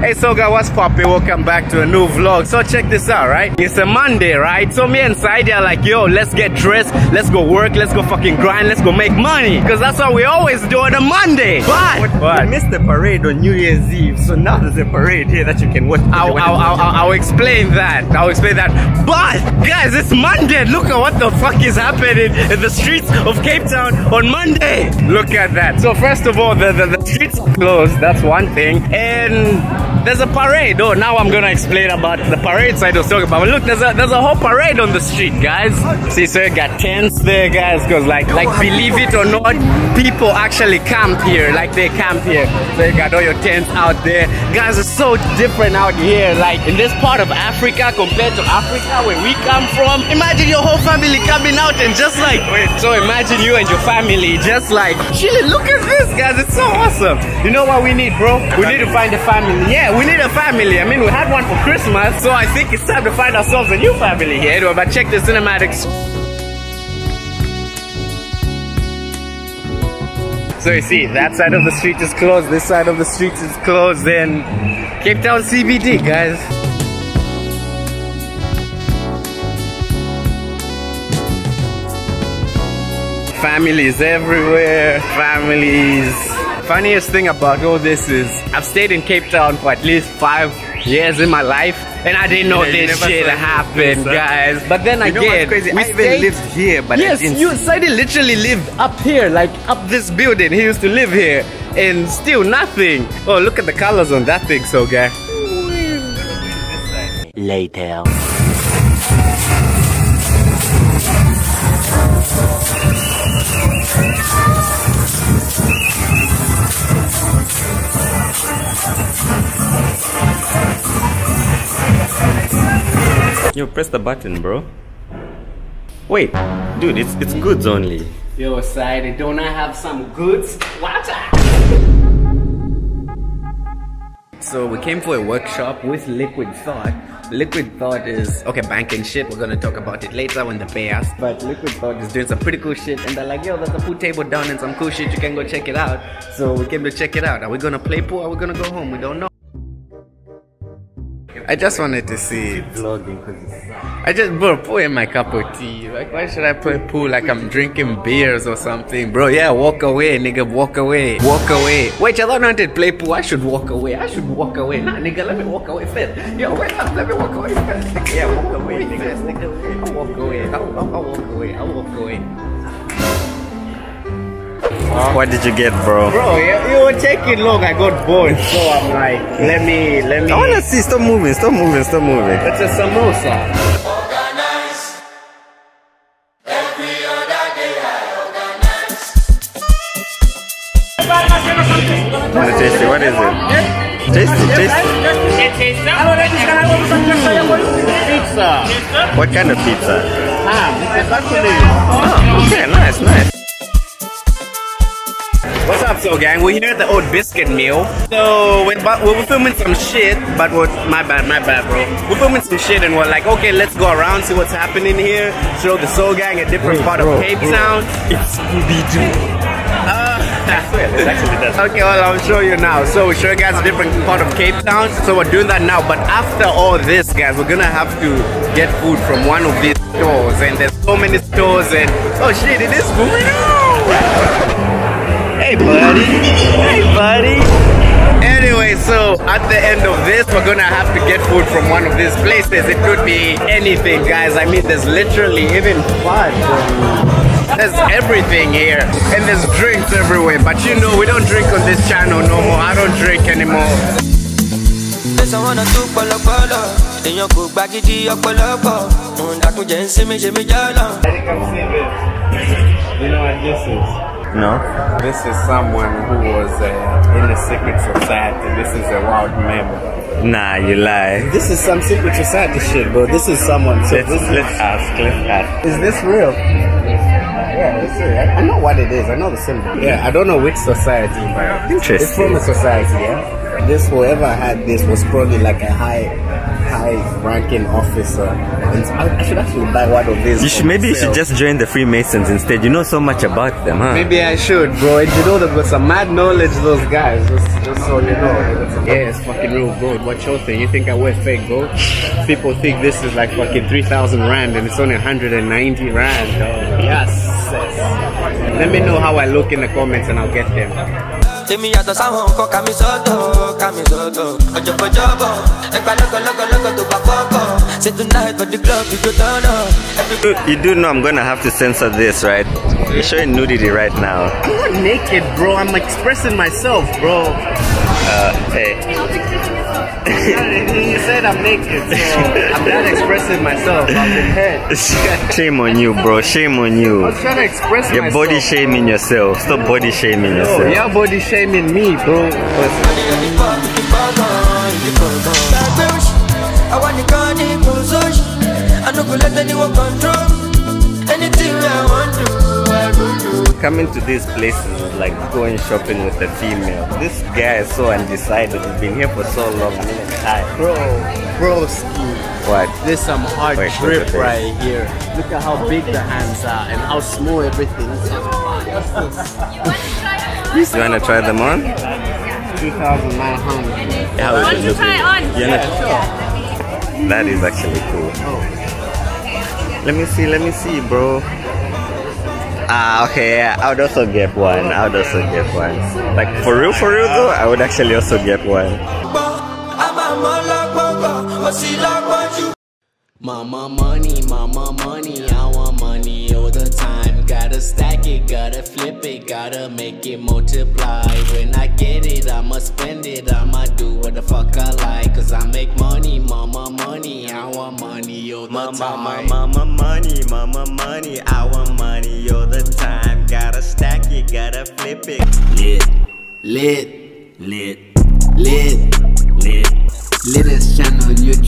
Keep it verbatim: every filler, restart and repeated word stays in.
Hey, so guys, what's poppin'? Welcome back to a new vlog. So check this out, right? It's a Monday, right? So me and Saidi are like, yo, let's get dressed, let's go work, let's go fucking grind, let's go make money. Because that's what we always do on a Monday. But what? We missed the parade on New Year's Eve, so now there's a parade here that you can watch. I'll, I'll, I'll, I'll, I'll explain that. I'll explain that. But guys, it's Monday. Look at what the fuck is happening in the streets of Cape Town on Monday. Look at that. So first of all, the, the, the streets are closed. That's one thing. And there's a parade. Oh, now I'm gonna explain about the parade side I was talking about. But look, there's a there's a whole parade on the street, guys. See, so you got tents there, guys, because like like believe it or not, people actually camp here. Like they camp here. So you got all your tents out there. Guys, it's so different out here. Like in this part of Africa compared to Africa where we come from. Imagine your whole family coming out and just like wait, so imagine you and your family just like chilling. Look at this, guys. It's so awesome. You know what we need, bro? We need to find a family. Yeah, we need a family. I mean, we had one for Christmas, so I think it's time to find ourselves a new family here. Anyway, but check the cinematics. So you see, that side of the street is closed, this side of the street is closed, then Cape Town C B D, guys. Families everywhere, families. Funniest thing about all this is I've stayed in Cape Town for at least five years in my life, and I didn't know yeah, this shit happened, guys. But then you again, know what's crazy? I even lived here, but yes, I didn't. you Saidi literally lived up here, like up this building. He used to live here, and still nothing. Oh, look at the colors on that thing, so guy. Later. Yo, press the button, bro. Wait, dude, it's it's goods only. Yo, Saidi, don't I have some goods? Watch out! So we came for a workshop with Liquid Thought. Liquid Thought is, okay, banking shit. We're gonna talk about it later when they pay us. But Liquid Thought is doing some pretty cool shit. And they're like, yo, there's a pool table down and some cool shit. You can go check it out. So we came to check it out. Are we gonna play pool or are we gonna go home? We don't know. I just wanted to see vlogging because I just bro pour in my cup of tea. Like why should I play pool like I'm drinking beers or something? Bro, yeah, walk away, nigga, walk away. Walk away. Wait, I thought I wanted to play pool. I should walk away. I should walk away. Nah, nigga, let me walk away first. Yo, wait up, let me walk away first. Yeah, walk away, nigga. nigga. I'll walk away. I'll, I'll, I'll walk away. I'll walk away. What did you get, bro? Bro, you, you were taking long. I got bored, so I'm like, let me, let me. I wanna see. Stop moving. Stop moving. Stop moving. It's a samosa. Organize. Every other day I organize. Wanna taste it? What is it? Taste it. Taste it. Pizza. What kind of pizza? Ham. It's actually. Oh, okay, nice, nice. What's up, so gang? We're here at the Old Biscuit Meal. So we're, we're filming some shit, but we're, my bad, my bad, bro. We're filming some shit and we're like, okay, let's go around, see what's happening here. Show the Soul Gang a different bro, part bro, of Cape bro. Town. It's Scooby-Doo. Uh, okay, well, I'll show you now. So we show you guys a different part of Cape Town. So we're doing that now. But after all this, guys, we're gonna have to get food from one of these stores. And there's so many stores and oh shit, it is Scooby-Doo. Hey buddy, hey buddy. Anyway, so at the end of this, we're gonna have to get food from one of these places. It could be anything, guys. I mean, there's literally even fun. There's everything here, and there's drinks everywhere. But you know, we don't drink on this channel no more. I don't drink anymore. You know what this is? No. This is someone who was uh, in a secret society. This is a wild member. Nah, you lie. This is some secret society shit, bro. This is someone. So let's, this let's is, ask. Let's ask. Is this real? Yeah, it's real. I know what it is. I know the symbol. Yeah, I don't know which society, but interesting. It's from a society, yeah. this whoever had this was probably like a high, high-ranking officer. And I, I should actually buy one of these. You should, maybe you should just join the Freemasons instead. You know so much about them, huh? Maybe I should, bro. And you know they've got some mad knowledge, those guys. Just, just so you know. Yeah, it's fucking real gold. What's your thing? You think I wear fake gold? People think this is like fucking three thousand rand and it's only one hundred ninety rand, dog. Yes. Let me know how I look in the comments and I'll get them. You do know I'm gonna have to censor this, right? You're showing nudity right now. I'm not naked, bro. I'm expressing myself, bro. Uh, hey. You said I'm naked, so I'm not expressing myself. I've been hurt. Shame on you, bro. Shame on you. I was trying to express You're myself. body shaming yourself. Stop body shaming yourself. Yo, you're body shaming me, bro. Coming to these places is like going shopping with a female. This guy is so undecided. He's been here for so long. I'm in time. Bro, bro, ski. What? There's some hard Wait, drip look at right here. Look at how big the hands are and how small everything is. You wanna try them on? two thousand nine hundred. How is Want it to looking? try it on? Yeah, sure. that is actually cool. Oh. Let me see, let me see, bro. Ah, okay, yeah, I would also get one. I would also get one. Like, for real, for real though, I would actually also get one. Mama money, mama money, I want money all the time. Gotta stack it, gotta flip it, gotta make it multiply. When I get it, I'ma spend it, I'ma do what the fuck I like. Cause I make money, mama money, I want money all the Mama, time. mama money, mama money, I want money all the time. Gotta stack it, gotta flip it. Lit, lit, lit, lit, lit, lit as channel on YouTube.